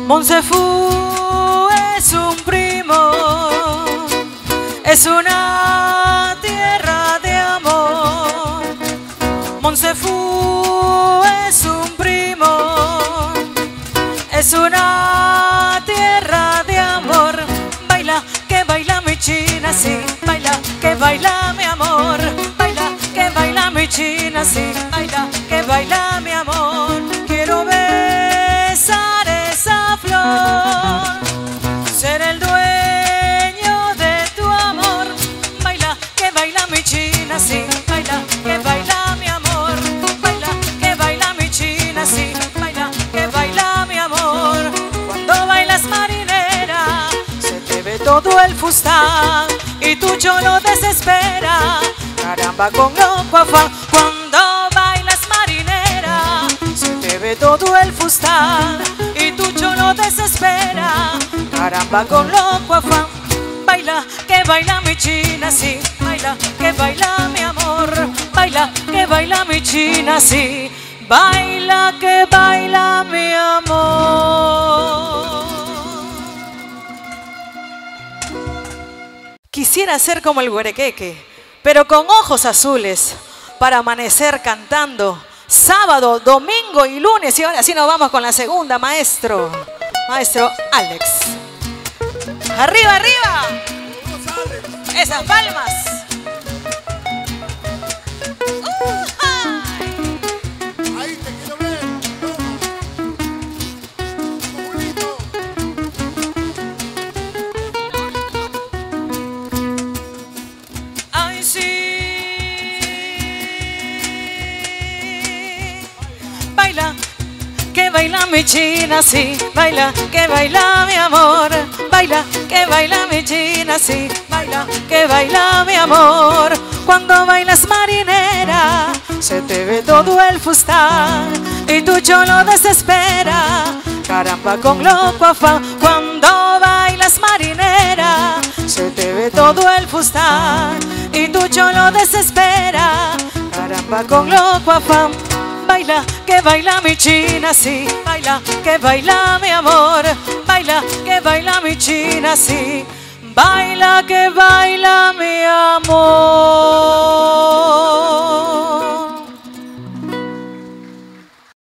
Monsefú es un primo, es una tierra de amor. Monsefú es un primo, es una tierra de amor. Baila, que baila mi china, sí. Baila, que baila mi amor. Baila, que baila mi china, sí. Baila, que baila mi amor. Quiero besar esa flor, ser el dueño de tu amor. Baila, que baila mi china, sí. Baila, que baila mi amor. Baila, que baila mi china, sí. Baila, que baila mi amor. Cuando bailas marinera, se te ve todo el fustán y tu cholo desespera. Caramba, con loco afán. Cuando bailas marinera, se te ve todo el fustán y tu cholo desespera. Caramba, con loco afán. Baila, que baila mi china, sí. Baila, que baila mi amor. Baila, que baila mi china, sí. Baila, que baila mi amor. Quisiera ser como el güerequeque, pero con ojos azules, para amanecer cantando sábado, domingo y lunes. Y ahora sí nos vamos con la segunda, maestro. Maestro Alex. ¡Arriba, arriba! ¡Esas palmas! Ahí te quiero ver. ¡Ay, sí! Baila, que baila mi china, sí. Baila, que baila mi amor. Baila, que baila mi china, sí. Baila, que baila mi amor. Cuando bailas marinera, se te ve todo el fustán y tu cholo desespera. Caramba, con loco afán. Cuando bailas marinera, se te ve todo el fustán y tu cholo desespera. Caramba, con loco afán. Baila, que baila mi china, sí. Baila, que baila mi amor. Baila, que baila mi china, sí. Baila, que baila mi amor.